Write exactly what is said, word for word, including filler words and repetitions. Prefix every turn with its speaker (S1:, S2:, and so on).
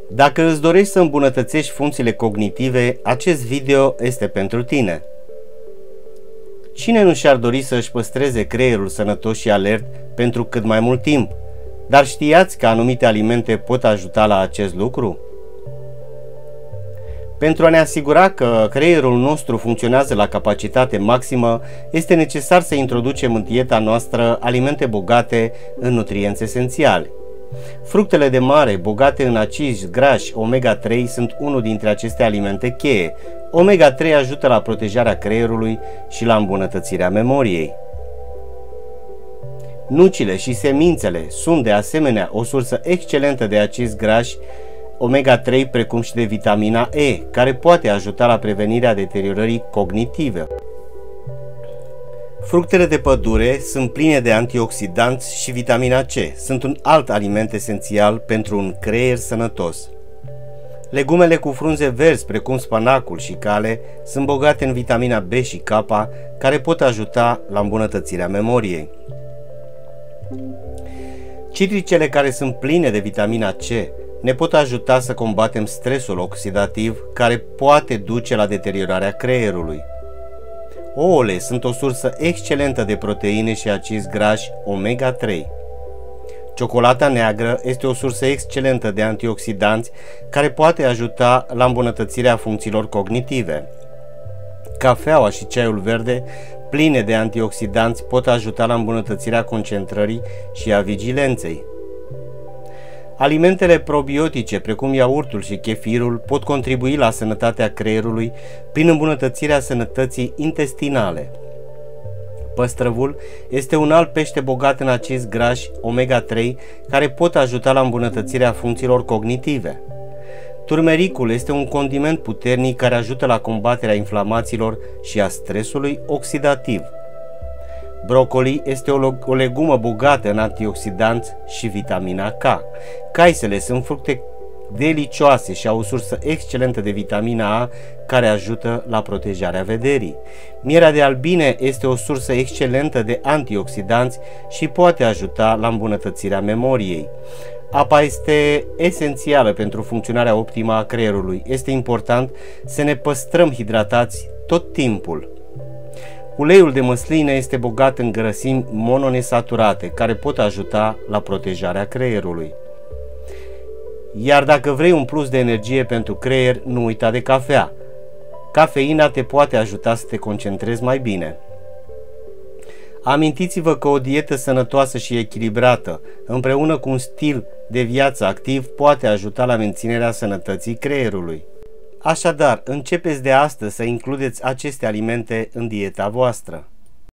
S1: Dacă îți dorești să îmbunătățești funcțiile cognitive, acest video este pentru tine. Cine nu și-ar dori să își păstreze creierul sănătos și alert pentru cât mai mult timp? Dar știați că anumite alimente pot ajuta la acest lucru? Pentru a ne asigura că creierul nostru funcționează la capacitate maximă, este necesar să introducem în dieta noastră alimente bogate în nutrienți esențiali. Fructele de mare, bogate în acizi grași omega trei, sunt unul dintre aceste alimente cheie. omega trei ajută la protejarea creierului și la îmbunătățirea memoriei. Nucile și semințele sunt de asemenea o sursă excelentă de acizi grași omega trei, precum și de vitamina E, care poate ajuta la prevenirea deteriorării cognitive. Fructele de pădure sunt pline de antioxidanți și vitamina C. Sunt un alt aliment esențial pentru un creier sănătos. Legumele cu frunze verzi, precum spanacul și cale, sunt bogate în vitamina B și K, care pot ajuta la îmbunătățirea memoriei. Citricele, care sunt pline de vitamina C, ne pot ajuta să combatem stresul oxidativ, care poate duce la deteriorarea creierului. Ouăle sunt o sursă excelentă de proteine și acizi grași omega trei. Ciocolata neagră este o sursă excelentă de antioxidanți care poate ajuta la îmbunătățirea funcțiilor cognitive. Cafeaua și ceaiul verde, pline de antioxidanți, pot ajuta la îmbunătățirea concentrării și a vigilenței. Alimentele probiotice, precum iaurtul și chefirul, pot contribui la sănătatea creierului prin îmbunătățirea sănătății intestinale. Păstrăvul este un alt pește bogat în acizi grași omega trei care pot ajuta la îmbunătățirea funcțiilor cognitive. Turmericul este un condiment puternic care ajută la combaterea inflamațiilor și a stresului oxidativ. Brocoli este o, o legumă bogată în antioxidanți și vitamina K. Caisele sunt fructe delicioase și au o sursă excelentă de vitamina A care ajută la protejarea vederii. Mierea de albine este o sursă excelentă de antioxidanți și poate ajuta la îmbunătățirea memoriei. Apa este esențială pentru funcționarea optimă a creierului. Este important să ne păstrăm hidratați tot timpul. Uleiul de măsline este bogat în grăsimi mononesaturate, care pot ajuta la protejarea creierului. Iar dacă vrei un plus de energie pentru creier, nu uita de cafea. Cafeina te poate ajuta să te concentrezi mai bine. Amintiți-vă că o dietă sănătoasă și echilibrată, împreună cu un stil de viață activ, poate ajuta la menținerea sănătății creierului. Așadar, începeți de astăzi să includeți aceste alimente în dieta voastră.